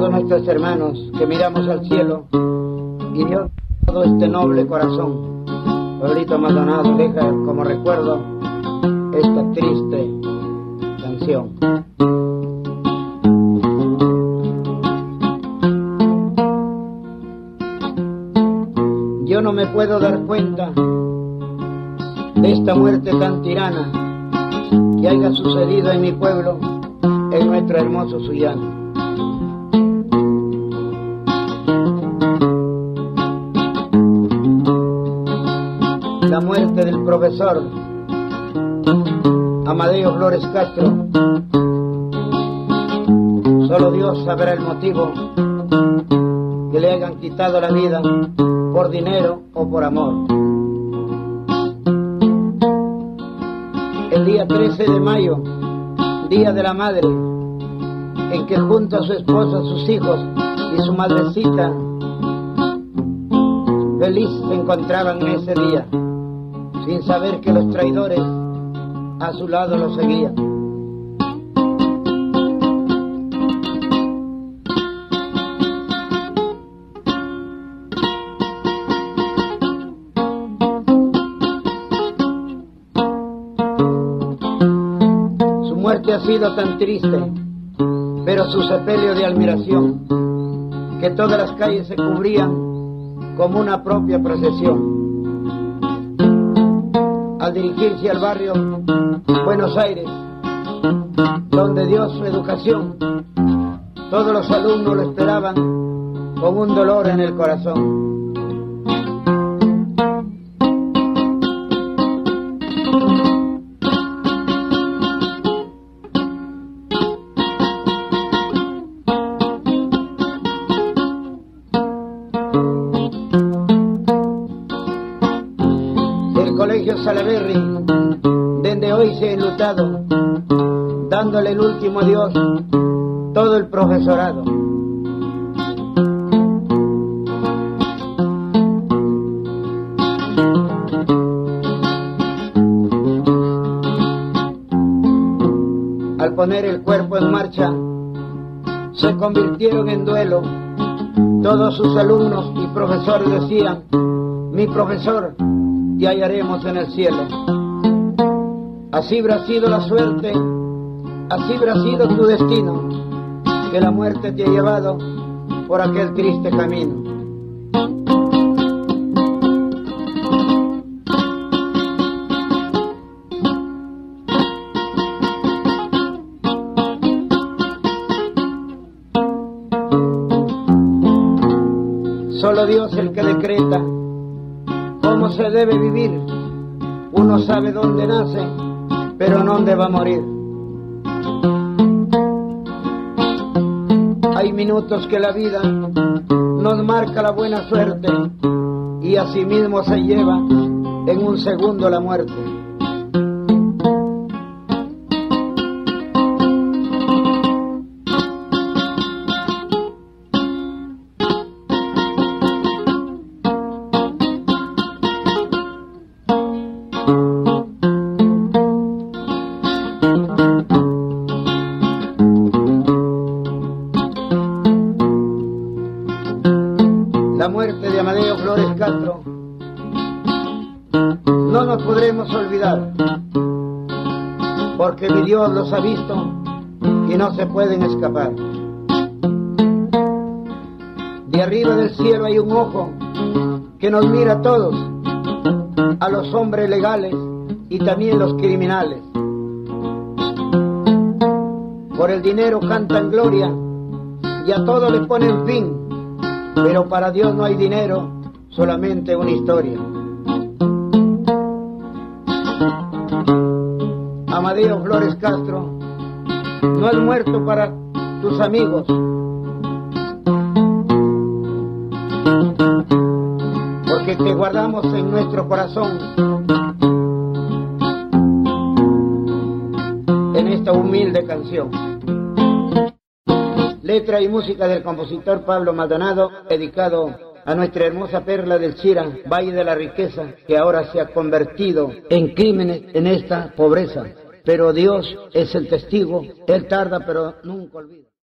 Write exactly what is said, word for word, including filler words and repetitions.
todos nuestros hermanos que miramos al cielo y Dios todo este noble corazón. Pablito Maldonado deja como recuerdo esta triste canción. Yo no me puedo dar cuenta de esta muerte tan tirana que haya sucedido en mi pueblo, en nuestro hermoso Sullana. La muerte del profesor Amadeo Flores Castro, solo Dios sabrá el motivo que le hayan quitado la vida, por dinero o por amor. El día trece de mayo, Día de la Madre, en que junto a su esposa, sus hijos y su madrecita feliz se encontraban en ese día, sin saber que los traidores a su lado lo seguían. Su muerte ha sido tan triste, pero su sepelio de admiración, que todas las calles se cubrían como una propia procesión. Al dirigirse al barrio Buenos Aires, donde dio su educación, todos los alumnos lo esperaban con un dolor en el corazón. El colegio Salaberry, desde hoy se ha enlutado, dándole el último adiós todo el profesorado. Al poner el cuerpo en marcha, se convirtieron en duelo. Todos sus alumnos y profesores decían: mi profesor, te hallaremos en el cielo. Así habrá sido la suerte, así habrá sido tu destino, que la muerte te ha llevado por aquel triste camino. Solo Dios el que decreta cómo se debe vivir. Uno sabe dónde nace, pero no dónde va a morir. Hay minutos que la vida nos marca la buena suerte y asimismo se lleva en un segundo la muerte. La muerte de Amadeo Flores Castro no nos podremos olvidar, porque mi Dios los ha visto y no se pueden escapar. De arriba del cielo hay un ojo que nos mira a todos, a los hombres legales y también los criminales. Por el dinero cantan gloria y a todo le ponen fin, pero para Dios no hay dinero, solamente una historia. Amadeo Flores Castro, no has muerto para tus amigos, porque te guardamos en nuestro corazón, en esta humilde canción. Letra y música del compositor Pablo Maldonado, dedicado a nuestra hermosa perla del Chira, Valle de la Riqueza, que ahora se ha convertido en crímenes en esta pobreza. Pero Dios es el testigo, Él tarda pero nunca olvida.